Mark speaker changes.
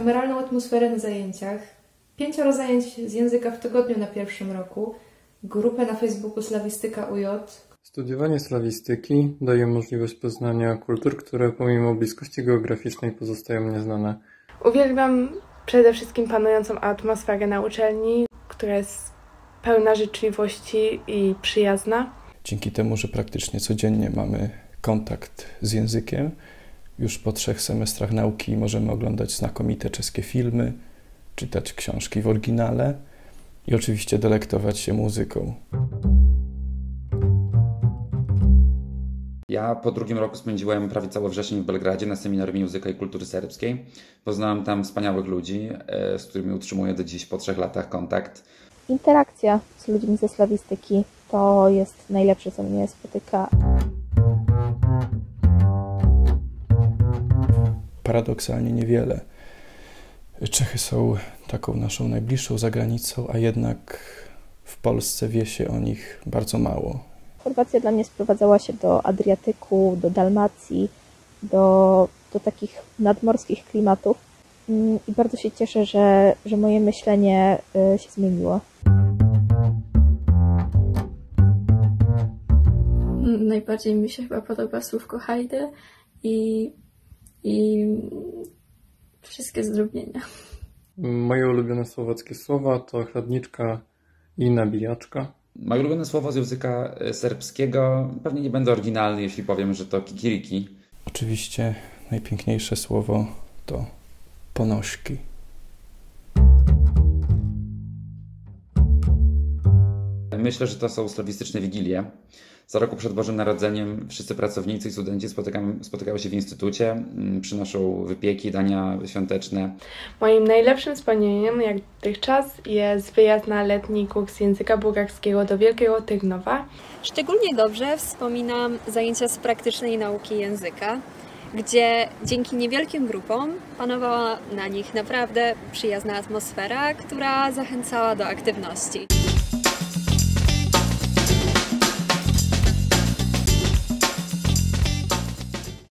Speaker 1: kameralną atmosferę na zajęciach, 5 zajęć z języka w tygodniu na pierwszym roku, grupę na Facebooku Slawistyka UJ.
Speaker 2: Studiowanie slawistyki daje możliwość poznania kultur, które pomimo bliskości geograficznej pozostają nieznane.
Speaker 3: Uwielbiam przede wszystkim panującą atmosferę na uczelni, która jest pełna życzliwości i przyjazna.
Speaker 4: Dzięki temu, że praktycznie codziennie mamy kontakt z językiem, już po 3 semestrach nauki możemy oglądać znakomite czeskie filmy, czytać książki w oryginale i oczywiście delektować się muzyką.
Speaker 5: Ja po drugim roku spędziłem prawie cały wrzesień w Belgradzie na seminarium języka i kultury serbskiej. Poznałem tam wspaniałych ludzi, z którymi utrzymuję do dziś po 3 latach kontakt.
Speaker 6: Interakcja z ludźmi ze slawistyki to jest najlepsze, co mnie spotyka.
Speaker 4: Paradoksalnie niewiele. Czechy są taką naszą najbliższą zagranicą, a jednak w Polsce wie się o nich bardzo mało.
Speaker 6: Chorwacja dla mnie sprowadzała się do Adriatyku, do Dalmacji, do takich nadmorskich klimatów i bardzo się cieszę, że moje myślenie się zmieniło.
Speaker 7: Najbardziej mi się chyba podoba słówko hajde i wszystkie zdrobnienia.
Speaker 2: Moje ulubione słowackie słowa to chladniczka i nabijaczka.
Speaker 5: Moje ulubione słowo z języka serbskiego, pewnie nie będę oryginalny, jeśli powiem, że to kikiriki.
Speaker 4: Oczywiście najpiękniejsze słowo to ponośki.
Speaker 5: Myślę, że to są slawistyczne wigilie. Co roku przed Bożym Narodzeniem wszyscy pracownicy i studenci spotykają się w instytucie, przynoszą wypieki, dania świąteczne.
Speaker 3: Moim najlepszym wspomnieniem jak dotychczas jest wyjazd na letni kurs języka bułgarskiego do Wielkiego Tyrnowa.
Speaker 8: Szczególnie dobrze wspominam zajęcia z praktycznej nauki języka, gdzie dzięki niewielkim grupom panowała na nich naprawdę przyjazna atmosfera, która zachęcała do aktywności.